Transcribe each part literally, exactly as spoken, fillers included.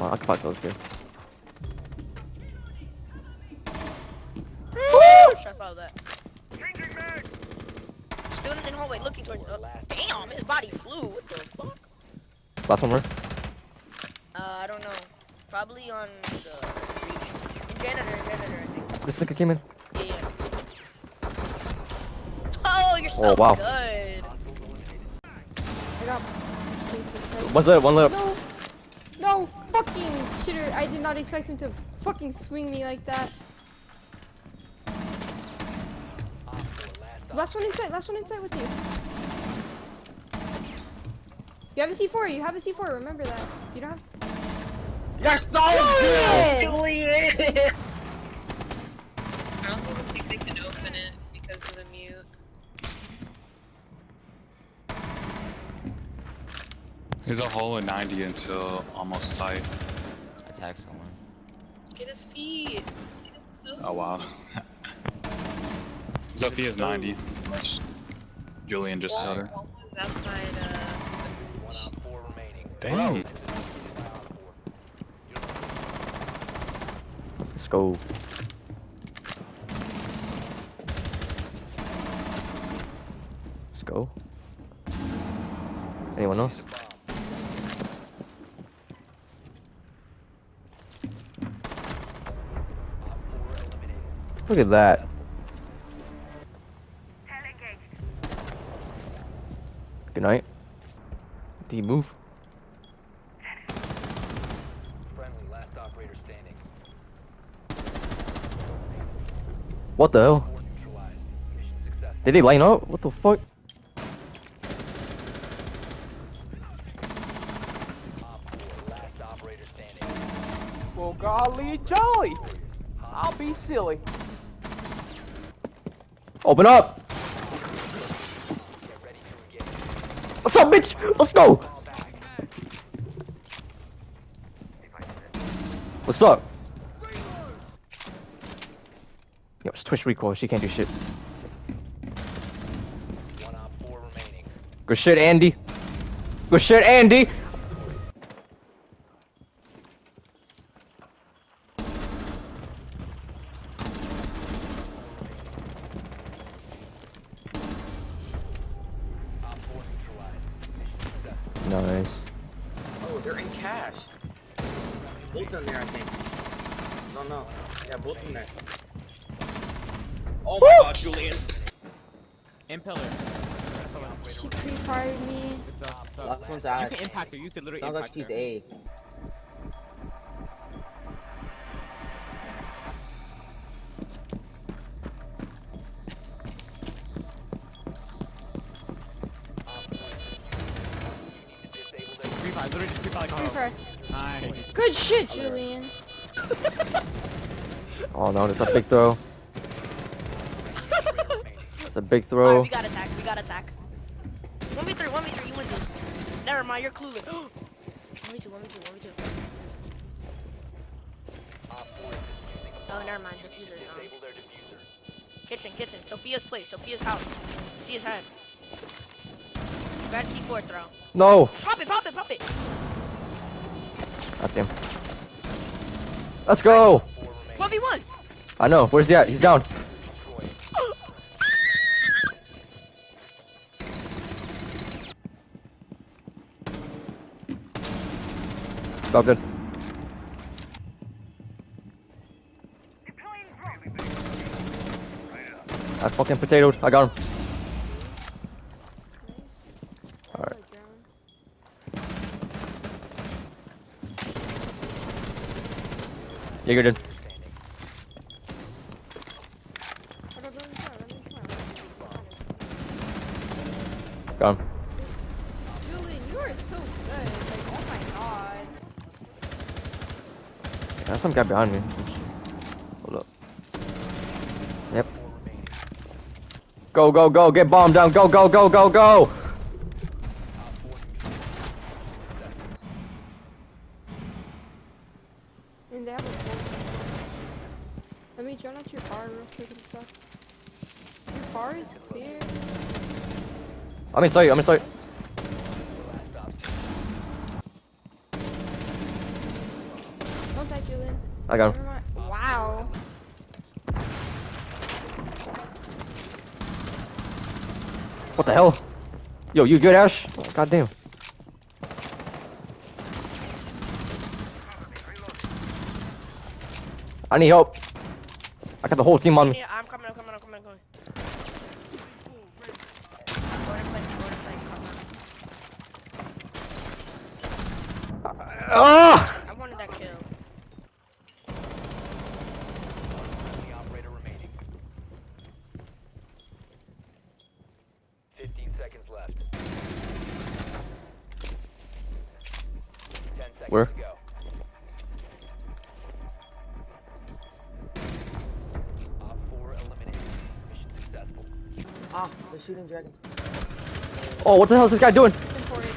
I can fuck those good. Shot follow that. Student in hallway looking towards. Uh, damn, his body flew. What the fuck? Last one, where? Uh, I don't know. Probably on the in janitor, in janitor, I think. This nigga came in. Yeah, yeah. Oh, you're so Oh, wow. good. I got What's that? One left. No! No! Fucking shitter! I did not expect him to fucking swing me like that. Last one inside, last one inside with you. You have a C four, you have a C four, remember that. You don't have to. You're so good! Julian! I don't even think they can open it because of the mute. There's a hole in ninety until almost sight. Attack someone. Get his feet. Get his toes. Oh wow. Sophia's ninety. Julian just got her. One was outside, uh... Damn. Let's go. Let's go. Anyone else? Look at that. Good night. Do you move? What the hell? Did they line up? What the fuck? Well, golly jolly! I'll be silly. Open up! What's up, bitch? Let's go! What's up? Yo, it's Twitch recoil. She can't do shit. Good shit, Andy. Good shit, Andy. Nice. Oh, they're in cash. Both in there, I think. I don't know. Yeah, both in there. Oh my god, Julian. Impeller. She pre-fired me. Last one's You out. can impact her. You can literally Sounds like impact she's her. A. Pre-fire. Literally just pre-fire like Pre-fire. Nice. Good shit, Julian. Oh no, it's a big throw. It's a big Alright, throw. we got attack, we got attack. one v three, one v three, you win this. Never mind, you're clueless. one v two, one v two, one v two. Oh, never mind, diffuser. Um, kitchen, kitchen, Sophia's place, Sophia's house. See his head. Bad C four throw. No! Pop it, pop it, pop it! That's him. Let's go! one v one! I know, where's he at? He's down. Stop good. I fucking potatoed. I got him. Alright. Yeah, you're good. Got him. Julian, you are so good. Like, oh my god. There's some guy behind me. Hold up. Yep. Go, go, go. Get bombed down. Go, go, go, go, go. And they have a full system. Let me join out your bar real quick and stuff. Your bar is clear. I'm inside. I'm inside. I got him. Never mind. Wow. What the hell? Yo, you good, Ash? Oh, God damn. I need help. I got the whole team on me. Yeah, I'm coming, I'm coming, I'm coming, I'm coming. Order plane, order plane, come on. Ah! I wanted that kill. The operator remaining. Fifteen seconds left. Ten seconds Where? to go. Op four eliminated. Mission successful. Ah, they're shooting dragon. Oh, what the hell is this guy doing? Imported.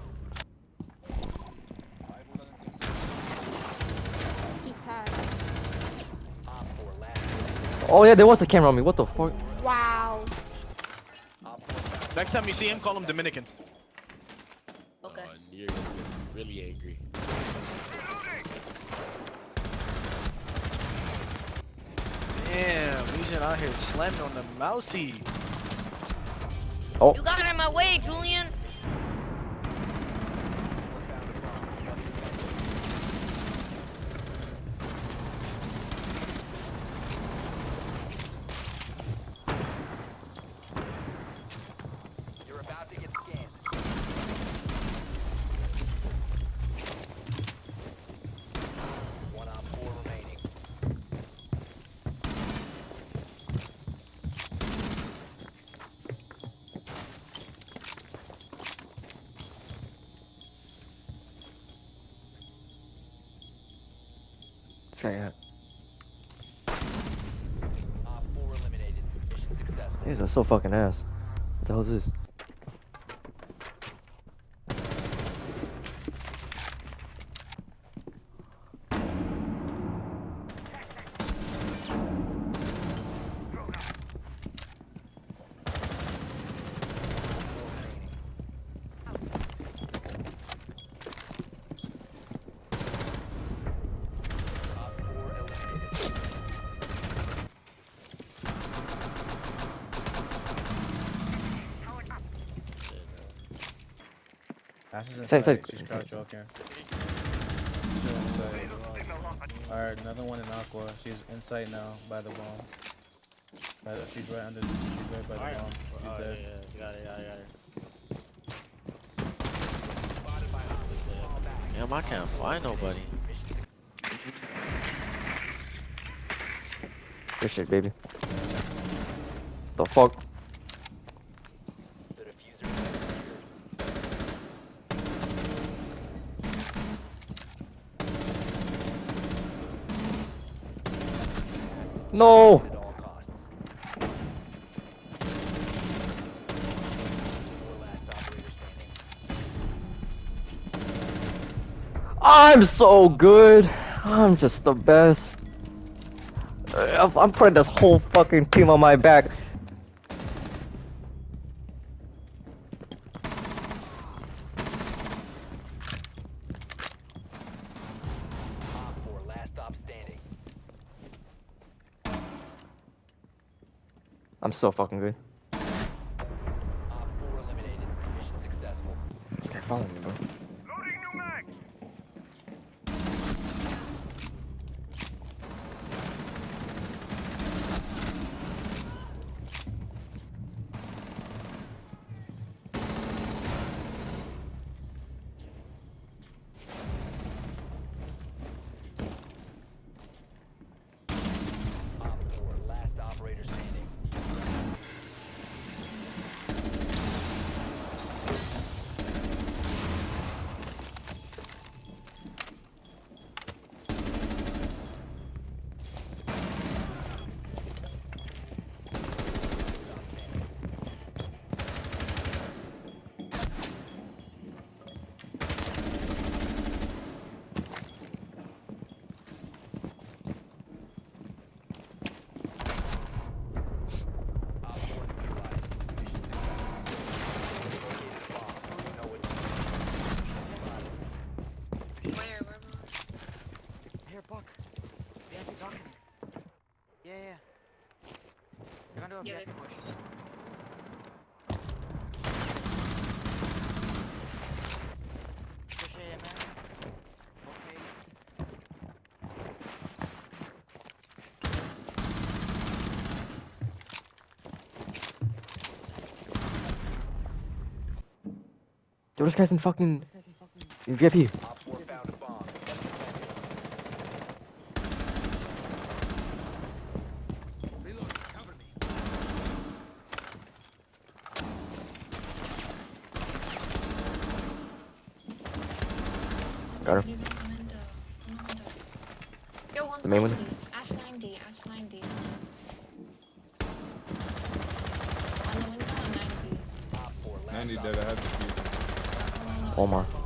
Just had. Op four last. Oh yeah, there was a camera on me. What the fuck? Wow. Op four Next time you see him, call him Dominican. Okay. Oh, you're really angry. Damn, Legion out here slamming on the mousey. Oh, You got it in my way, Julian. You're about to get scanned. One op four remaining. this guy got. Op four eliminated. Mission successful. These are so fucking ass. What the hell is this? Op four eliminated. Ash is Same, inside. same. She's crouched walking. Alright, another one in Aqua. She's inside now by the bomb. By the, she's right under. She's right by the Alright. bomb. She's Oh, yeah, dead. yeah, got it, got it, got it. Spotted by hostiles. Fall back. Damn, I can't find nobody. Good shit, baby. The fuck? The diffuser is secured. No! At all costs. Four last operator standing. I'm so good. I'm just the best. Uh, I'm putting this whole fucking team on my back. Op four last stop standing. I'm so fucking good. Op four eliminated. Mission successful. This guy following me, bro. Op four last operator standing. window? Yeah, Yeah. they pushed. Push it in, man. Okay. Yo, this guy's in fucking V I P. Op four found a bomb. Got her. He's on the window. On the window. Yo, one's The main ninety. window? Ash ninety. Ash ninety. On the window, ninety. Op four last ninety op. dead, I have the key. That's the one on the Omar. window.